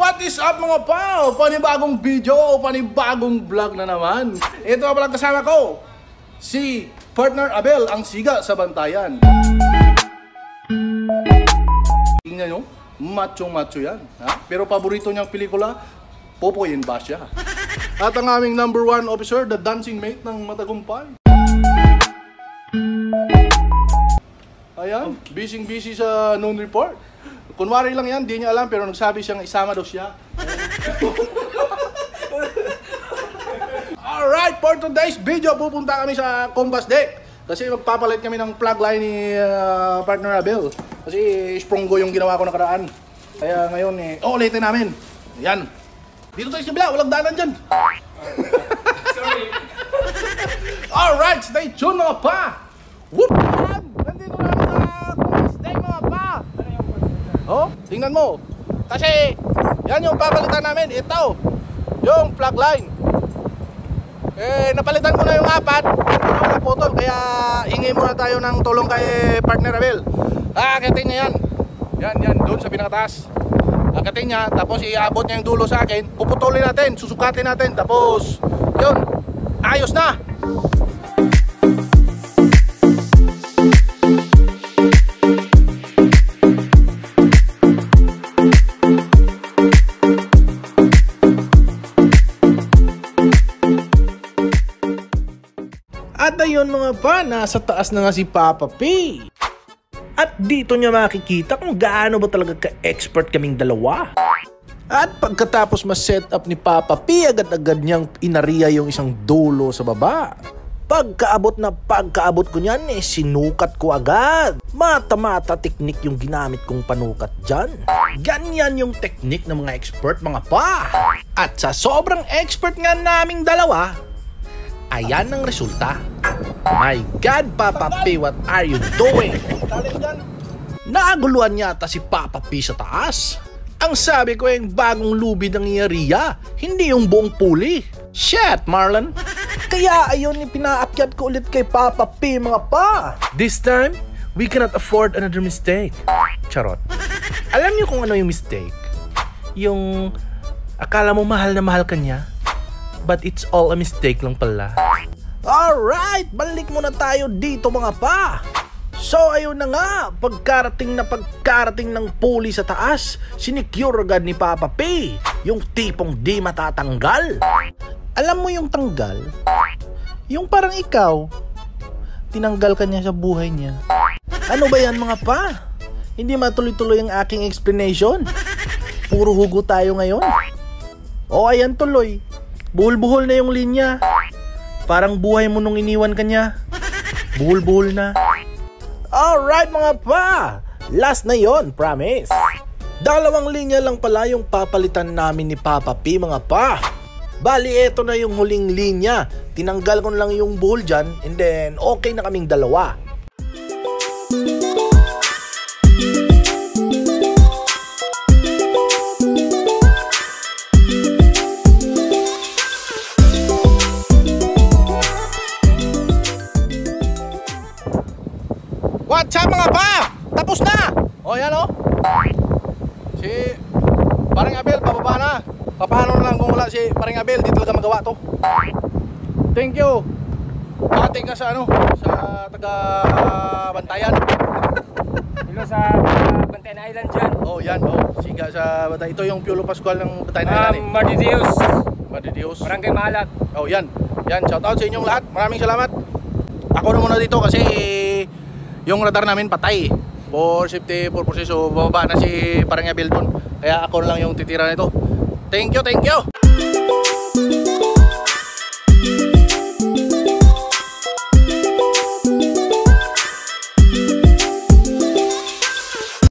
What is up mga pao? Panibagong video, panibagong vlog na naman. Ito nga palang kasama ko, si Partner Abel, ang siga sa bantayan. Tingnan nyo, macho-macho yan. Ha? Pero paborito niyang pelikula, Popoy and Basya. At ang aming number 1 officer, the dancing mate ng Matagumpay. Ayan, busy sa noon report. Kunwari lang yan, di niya alam, pero nagsabi siyang isama daw siya. Alright, for today's video, pupunta kami sa Compass Deck. Kasi magpapalit kami ng plug line ni Partner Abel. Kasi sprunggo yung ginawa ko nakaraan. Kaya ngayon, ulitin namin. Yan. Dito tayo sa bila, walang daanan dyan. Sorry. Alright, stay tuned mga pa! Whoop! Nandito namin sa Compass Deck mga pa! Oh, tingnan mo. Kasi, yan yung papalitan namin. Ito, yung plug line. Napalitan ko na yung 4. Naputol, kaya hingi muna tayo ng tulong kay Partner Abel. Akitin niya yan. Yan, doon sa pinakataas. Akitin niya, tapos iabot niya yung dulo sa akin. Puputulin natin, susukatin natin. Tapos, yun, ayos na. At ayun mga pa, nasa taas na nga si Papa P. At dito niya makikita kung gaano ba talaga ka-expert kaming dalawa. At pagkatapos ma-set up ni Papa P, agad-agad niyang inariya yung isang dulo sa baba. Pagkaabot ko niyan, sinukat ko agad. Mata-mata teknik yung ginamit kong panukat dyan. Ganyan yung teknik ng mga expert mga pa. At sa sobrang expert nga naming dalawa, ayan ang resulta. My God, Papa P, what are you doing? Naaguluhan yata si Papa P sa taas. Ang sabi ko yung bagong lubid ng iariya, hindi yung buong puli. Shit, Marlon. Kaya ayun yung pinaakyat ko ulit kay Papa P mga pa. This time, we cannot afford another mistake. Charot. Alam niyo kung ano yung mistake? Yung akala mo mahal na mahal ka niya, but it's all a mistake lang pala. Alright, balik muna tayo dito mga pa. So ayun na nga, pagkarating ng puli sa taas, sinicure agad ni Papa P yung tipong di matatanggal. Alam mo yung tanggal? Yung parang ikaw, tinanggal ka niya sa buhay niya. Ano ba yan mga pa? Hindi matuloy-tuloy ang aking explanation. Puro hugo tayo ngayon. O ayan tuloy, buhol-buhol na yung linya. Parang buhay mo nung iniwan ka niya. Buhol-buhol na. Alright mga pa, last na yon, promise. 2 linya lang pala yung papalitan namin ni Papa P mga pa. Bali eto na yung huling linya. Tinanggal ko lang yung buhol dyan, and then okay na kaming dalawa. What's up mga pa? Tapos na! O yan o. Si Paring Abel, pababa na. Paano na lang kung wala si Paring Abel, di talaga magawa to. Thank you. Pati ka sa sa taga Bantayan. Hello sa Bantayan Island dyan. Oh yan siga sa Bantayan. Ito yung Piolo Pascual ng Bantayan Island Madidios. Barangay Mahalat. Oh yan, shout out sa inyong lahat. Maraming salamat. Ako na muna dito kasi yung radar namin patay. For safety purposes, so bababa na si Paring Abel doon. Kaya ako na lang yung titira nito. Thank you.